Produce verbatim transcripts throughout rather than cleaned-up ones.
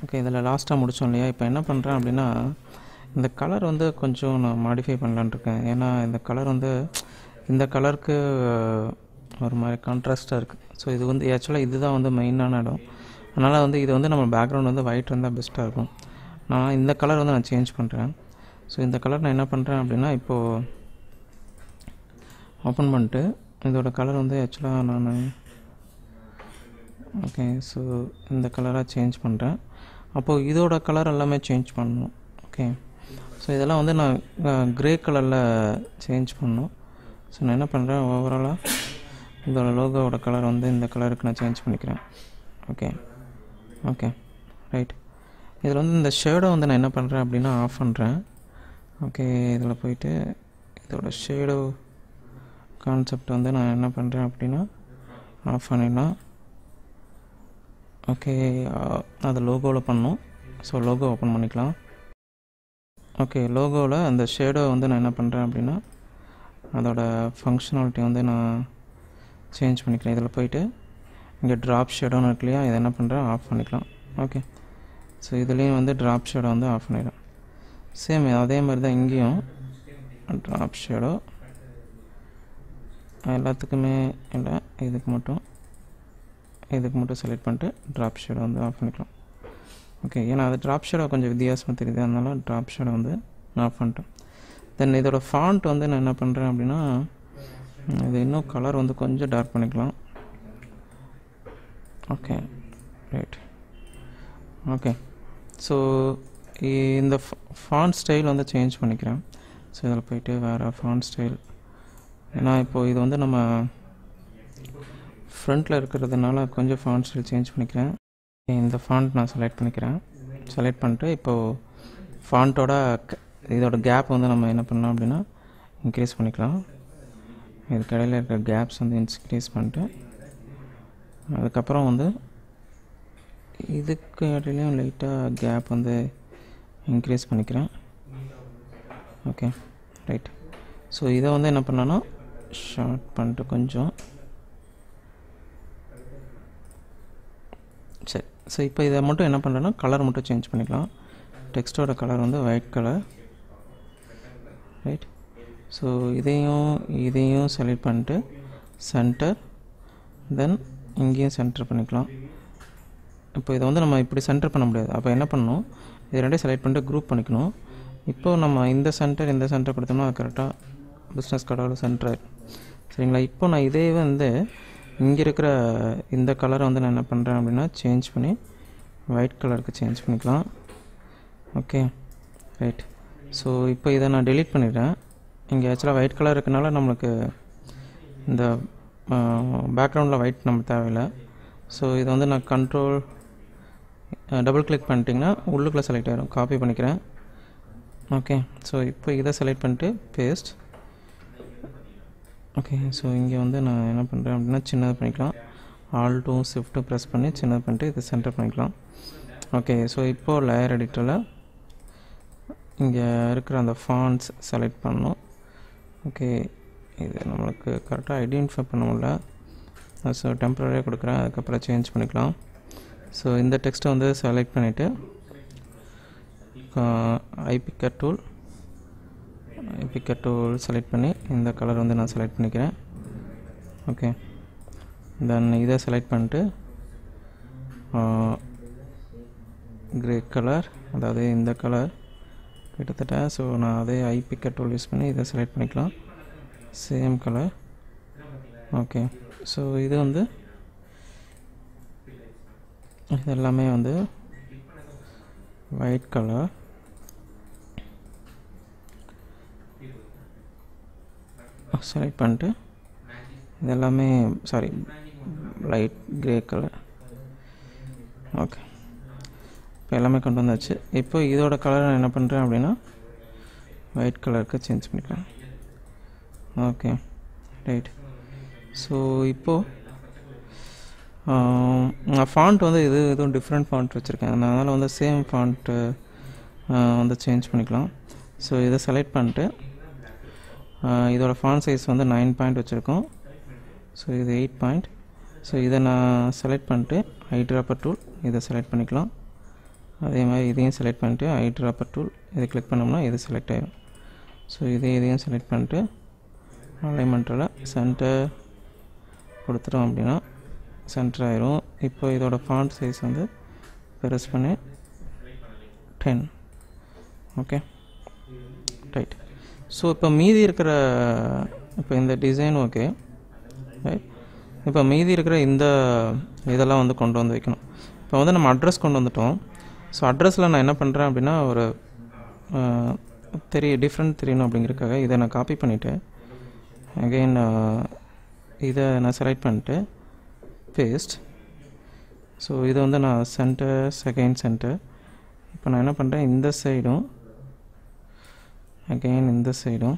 Okay, இதில் லாஸ்ட்டாக முடித்தோம் இல்லையா? இப்போ என்ன பண்ணுறேன் அப்படின்னா, இந்த கலர் வந்து கொஞ்சம் நான் மாடிஃபை பண்ணலான்னு இருக்கேன். ஏன்னா இந்த கலர் வந்து இந்த கலருக்கு ஒரு மாதிரி கான்ட்ராஸ்ட்டாக இருக்குது. ஸோ இது வந்து ஆக்சுவலாக இதுதான் வந்து மெயினான இடம். அதனால் வந்து இது வந்து நம்ம பேக்ரவுண்ட் வந்து ஒயிட் இருந்தால் பெஸ்ட்டாக இருக்கும். நான் இந்த கலர் வந்து நான் சேஞ்ச் பண்ணுறேன். ஸோ இந்த கலர் நான் என்ன பண்ணுறேன் அப்படின்னா, இப்போது ஓப்பன் பண்ணிட்டு இதோட கலர் வந்து ஆக்சுவலாக நான் ஓகே ஸோ இந்த கலராக சேஞ்ச் பண்ணுறேன். அப்போது இதோட கலர் எல்லாமே சேஞ்ச் பண்ணணும். ஓகே, ஸோ இதெல்லாம் வந்து நான் க்ரே கலரில் சேஞ்ச் பண்ணணும். ஸோ நான் என்ன பண்ணுறேன், ஓவராலாக இதோட லோகோவோட கலர் வந்து இந்த கலருக்கு நான் சேஞ்ச் பண்ணிக்கிறேன். Okay okay right. இதில் வந்து இந்த ஷேடோ வந்து நான் என்ன பண்ணுறேன் அப்படின்னா ஆஃப் பண்ணுறேன். ஓகே, இதில் போயிட்டு இதோட ஷேடோ கான்செப்ட் வந்து நான் என்ன பண்ணுறேன் அப்படின்னா ஆஃப் பண்ணிடலாம். ஓகே, அது லோகோவில் பண்ணணும். ஸோ லோகோ ஓப்பன் பண்ணிக்கலாம். ஓகே, லோகோவில் அந்த ஷேடோ வந்து நான் என்ன பண்ணுறேன் அப்படின்னா அதோட ஃபங்க்ஷனாலிட்டி வந்து நான் சேஞ்ச் பண்ணிக்கிறேன். இதில் போயிட்டு இங்கே ட்ராப் ஷேடோன்னு இருக்கு இல்லையா, இதை என்ன பண்ணுறேன் ஆஃப் பண்ணிக்கலாம். ஓகே, ஸோ இதுலேயும் வந்து ட்ராப் ஷேடோ வந்து ஆஃப் பண்ணிடுறேன். சேம் அதே மாதிரி தான் இங்கேயும் ட்ராப் ஷேடோ எல்லாத்துக்குமே இல்லை, இதுக்கு மட்டும் இதுக்கு மட்டும் செலக்ட் பண்ணிட்டு ட்ராப் ஷேடோ வந்து ஆஃப் பண்ணிக்கலாம். ஓகே, ஏன்னா அது ட்ராப் ஷேடோ கொஞ்சம் வித்தியாசமாக தெரியுது, அதனால ட்ராப் ஷேடோ வந்து நான் ஆஃப் பண்ணிட்டேன். தென் இதோட ஃபாண்ட் வந்து நான் என்ன பண்ணுறேன் அப்படின்னா இது இன்னும் கலர் வந்து கொஞ்சம் டார்க் பண்ணிக்கலாம். Okay right. ஓகே, ஸோ இந்த ஃபாண்ட் ஸ்டைல் வந்து சேஞ்ச் பண்ணிக்கிறேன். ஸோ இதில் போயிட்டு வேறு ஃபாண்ட் ஸ்டைல், ஏன்னா இப்போது இது வந்து நம்ம ஃப்ரண்ட்டில் இருக்கிறதுனால கொஞ்சம் ஃபாண்ட் ஸ்டைல் சேஞ்ச் பண்ணிக்கிறேன். இந்த ஃபாண்ட் நான் செலக்ட் பண்ணிக்கிறேன். செலக்ட் பண்ணிட்டு இப்போது ஃபாண்ட்டோட இதோட கேப் வந்து நம்ம என்ன பண்ணலாம் அப்படின்னா இன்க்ரீஸ் பண்ணிக்கலாம். இதுக்கு இடையில் இருக்கிற கேப்ஸ் வந்து இன்க்ரீஸ் பண்ணிட்டு அதுக்கப்புறம் வந்து இதுக்கு இடையிலையும் லைட்டாக கேப் வந்து இன்க்ரீஸ் பண்ணிக்கிறேன். Okay right. ஸோ இதை வந்து என்ன பண்ணேன்னா ஷார்ட் பண்ணிட்டு கொஞ்சம் சரி. ஸோ இப்போ இதை மட்டும் என்ன பண்ணுறேன்னா கலர் மட்டும் சேஞ்ச் பண்ணிக்கலாம். டெக்ஸ்ட்டோட கலர் வந்து ஒயிட் கலர். ரைட். ஸோ இதையும் இதையும் செலக்ட் பண்ணிட்டு சென்டர், தென் இங்கேயும் சென்டர் பண்ணிக்கலாம். இப்போ இதை வந்து நம்ம இப்படி சென்டர் பண்ண முடியாது. அப்போ என்ன பண்ணணும், இது ரெண்டையும் செலக்ட் பண்ணிட்டு குரூப் பண்ணிக்கணும். இப்போது நம்ம இந்த சென்டர் இந்த சென்டர் கொடுத்தோம்னா அது கரெக்டாக பிஸ்னஸ் கார்டோட சென்டர் ஆகிடும். சரிங்களா? இப்போ நான் இதே வந்து இங்கே இருக்கிற இந்த கலரை வந்து நான் என்ன பண்ணுறேன் அப்படின்னா சேஞ்ச் பண்ணி ஒயிட் கலருக்கு சேஞ்ச் பண்ணிக்கலாம். Okay right. ஸோ இப்போ இதை நான் டெலீட் பண்ணிடுறேன். இங்கே ஆக்சுவலாக ஒயிட் கலர் இருக்கனால நம்மளுக்கு இந்த பேக்ரவுண்டில் ஒயிட் நம்ம தேவையில்லை. ஸோ இதை வந்து நான் கண்ட்ரோல் டபுள் கிளிக் பண்ணிட்டிங்கன்னா உள்ளுக்குள்ளே செலக்ட் ஆகிடும். காப்பி பண்ணிக்கிறேன். ஓகே, ஸோ இப்போ இதை செலக்ட் பண்ணிட்டு பேஸ்ட். ஓகே, ஸோ இங்கே வந்து நான் என்ன பண்ணுறேன் அப்படின்னா சின்னது பண்ணிக்கலாம். ஆல்ட்டும் ஷிஃப்ட்டும் ப்ரெஸ் பண்ணி சின்னது பண்ணிட்டு இதை சென்டர் பண்ணிக்கலாம். ஓகே, ஸோ இப்போது லேயர் எடிட்டரில் இங்கே இருக்கிற அந்த ஃபாண்ட்ஸ் செலக்ட் பண்ணணும். ஓகே, இது நம்மளுக்கு கரெக்டாக ஐடென்டிஃபை பண்ண முடியல. ஸோ டெம்பரரியாக கொடுக்குறேன், அதுக்கப்புறம் சேஞ்ச் பண்ணிக்கலாம். ஸோ இந்த டெக்ஸ்ட்டை வந்து செலக்ட் பண்ணிவிட்டு eye picker tool eye picker tool select பண்ணி இந்த கலர் வந்து நான் செலக்ட் பண்ணிக்கிறேன். ஓகே, தென் இதை செலக்ட் பண்ணிட்டு கிரே கலர், அதாவது இந்த கலர் கிட்டத்தட்ட. ஸோ நான் அதே ஐபிக்கர் டூல் யூஸ் பண்ணி இதை செலக்ட் பண்ணிக்கலாம். Same colour. ஓகே, ஸோ இது வந்து இது எல்லாமே வந்து ஒயிட் கலர். செலக்ட் பண்ணிட்டு இது எல்லாமே sorry light grey colour. Okay, இப்போ எல்லாமே கொண்டு வந்தாச்சு. இப்போ இதோட கலர் நான் என்ன பண்ணுறேன் அப்படின்னா ஒயிட் கலருக்கு சேஞ்ச் பண்ணிக்கிறேன். Okay right. ஸோ இப்போது ஃபாண்ட் வந்து இது எதுவும் டிஃப்ரெண்ட் ஃபாண்ட் வச்சுருக்கேன், அதனால் வந்து சேம் ஃபாண்ட்டு வந்து சேஞ்ச் பண்ணிக்கலாம். ஸோ இதை செலக்ட் பண்ணிட்டு இதோட ஃபாண்ட் சைஸ் வந்து நைன் பாயிண்ட் வச்சுருக்கோம். ஸோ இது எயிட் பாயிண்ட். ஸோ இதை நான் செலக்ட் பண்ணிட்டு ஐ ட்ராப்பர் டூல் இதை செலக்ட் பண்ணிக்கலாம். அதே மாதிரி இதையும் செலக்ட் பண்ணிட்டு ஐ ட்ராப்பர் டூல் இதை கிளிக் பண்ணோம்னா இது செலக்ட் ஆகிடும். ஸோ இதே இதையும் செலக்ட் பண்ணிட்டு அலைன்மெண்ட்டில் சென்டர் கொடுத்துட்டோம் அப்படின்னா சென்டர் ஆயிரும். இப்போ இதோட ஃபாண்ட் சைஸ் வந்து பெருசு பண்ணி டென். Okay right. ஸோ இப்போ மீதி இருக்கிற இப்போ இந்த டிசைன் ஓகே ரைட். இப்போ மீதி இருக்கிற இந்த இதெல்லாம் வந்து கொண்டு வந்து வைக்கணும். இப்போ வந்து நம்ம அட்ரஸ் கொண்டு வந்துட்டோம். ஸோ அட்ரஸில் நான் என்ன பண்ணுறேன் அப்படின்னா ஒரு தெரிய டிஃப்ரெண்ட் தெரியணும் அப்படிங்கிறதுக்காக இதை நான் காப்பி பண்ணிவிட்டு அகெயின் இதை நான் செலக்ட் பண்ணிட்டு பேஸ்ட். ஸோ இதை வந்து நான் சென்டர் செகண்ட் சென்டர். இப்போ நான் என்ன பண்ணுறேன் இந்த சைடும் அகெயின் இந்த சைடும்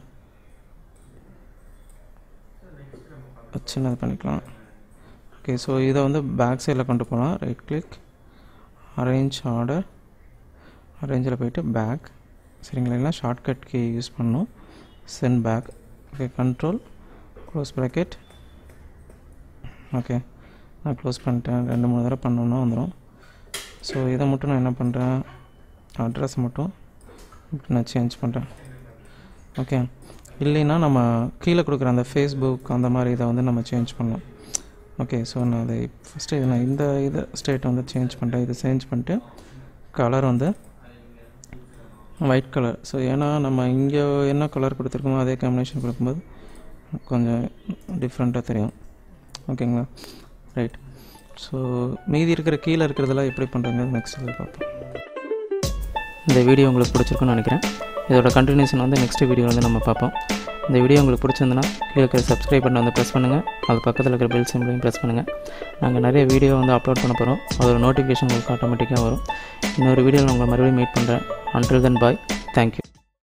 சின்னது பண்ணிக்கலாம். ஓகே ஸோ இதை வந்து பேக் சைடில் கொண்டு போகலாம். ரைட் கிளிக் அரேஞ்ச் ஆர்டர், அரேஞ்சில் போய்ட்டு பேக் சரிங்களா. ஷார்ட்கட் கீ யூஸ் பண்ணணும் send back. Okay control close bracket. Okay நான் க்ளோஸ் பண்ணிட்டேன். ரெண்டு மூணு தடவை பண்ணோன்னா வந்துடும். ஸோ இதை மட்டும் நான் என்ன பண்ணுறேன் அட்ரஸ் மட்டும் இப்படி நான் சேஞ்ச் பண்ணுறேன். ஓகே இல்லைன்னா நம்ம கீழே கொடுக்குற அந்த ஃபேஸ்புக் அந்த மாதிரி இதை வந்து நம்ம சேஞ்ச் பண்ணலாம். ஓகே ஸோ நான் அதை ஃபஸ்ட்டு இதை நான் இந்த இதை ஸ்டேட்டை வந்து சேஞ்ச் பண்ணுறேன். இதை சேஞ்ச் பண்ணிட்டு கலர் வந்து ஒயிட் கலர். ஸோ ஏன்னா நம்ம இங்கே என்ன கலர் கொடுத்துருக்கோமோ அதே காம்பினேஷன் கொடுக்கும்போது கொஞ்சம் டிஃப்ரெண்ட்டாக தெரியும். ஓகேங்களா ரைட். ஸோ மீதி இருக்கிற கீழே இருக்கிறதெல்லாம் எப்படி பண்ணுறது நெக்ஸ்ட் இதில் பார்ப்போம். இந்த வீடியோ உங்களுக்கு பிடிச்சிருக்குன்னு நினைக்கிறேன். இதோட கண்டினியூஷன் வந்து நெக்ஸ்ட் வீடியோ வந்து நம்ம பார்ப்போம். இந்த வீடியோ உங்களுக்கு பிடிச்சிருந்துன்னா கீழே இருக்கிற சப்ஸ்கிரைப் பட்டன் வந்து ப்ரெஸ் பண்ணுங்கள். அது பக்கத்தில் இருக்கிற பெல் சிம்பிளையும் ப்ரெஸ் பண்ணுங்கள். நாங்கள் நிறைய வீடியோ வந்து அப்லோட் பண்ண போகிறோம். அதோட நோட்டிஃபிகேஷன் உங்களுக்கு ஆட்டோமேட்டிக்காக வரும். இன்னொரு வீடியோவில் உங்களை மறுபடியும் மீட் பண்ணுறேன். Until then bye. தேங்க்யூ.